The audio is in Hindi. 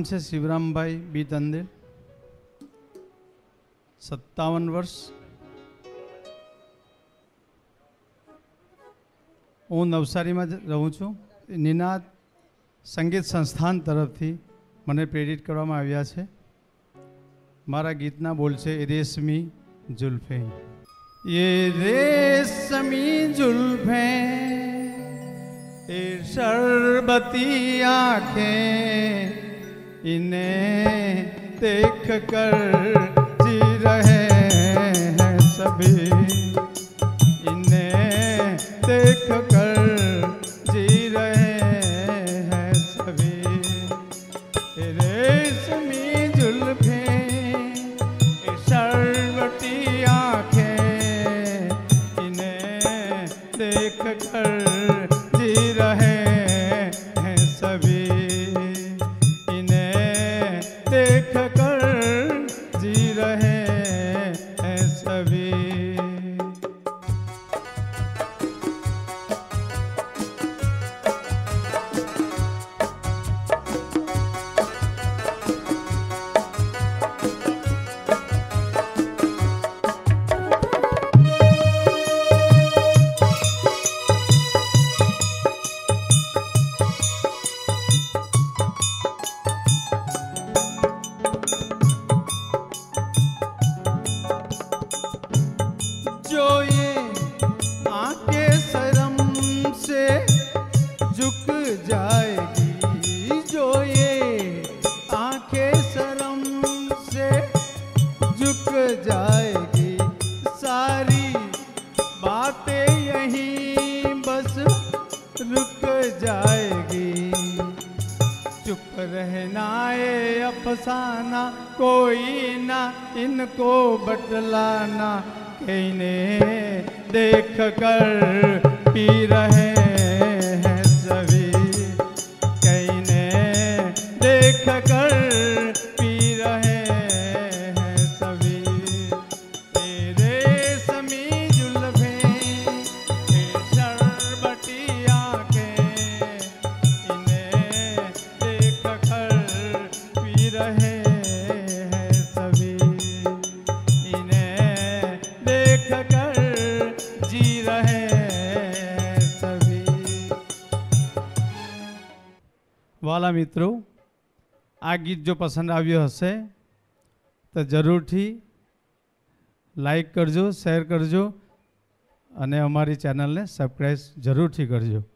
છે શિવરામભાઈ બી તંદેલ, 57 વર્ષ। હું નવસારીમાં રહું છું। નિનાદ સંગીત સંસ્થાન તરફથી મને પ્રેરિત કરવામાં આવ્યા છે। મારા ગીતના બોલ છે રેશમી जुल्फे। ये रेशमी जुल्फे, ये शरबती आँखें, इन्हें देख कर जी रहे हैं सभी, इन्हें देख कर जी रहे हैं सभी। ये रेशमी जुल्फे, ये शरबती आँखें, इन्हें देख कर जी रहे हैं सभी, इन्हें देख कर जी रहे हैं सभी। जो ये आंखें शर्म से झुक जाएगी, जो ये आंखें शर्म से झुक जाएगी, सारी बातें यहीं बस रुक जाएगी। चुप रहना ये अफसाना, कोई ना इनको बतलाना, इन्हें देख कर पी रहे हैं सभी, इन्हें देख कर पी रहे हैं सभी। ये रेशमी जुल्फे, ये शरबती आँखें, इन्हें देख कर पी रहे हैं सभी, इन्हें देख कर जी रहे हैं सभी। वाला मित्रों, आ गीत जो पसंद આવ્યો હશે તો જરૂરથી લાઈક કરજો, શેર કરજો અને અમારી ચેનલને સબસ્ક્રાઈબ જરૂરથી કરજો।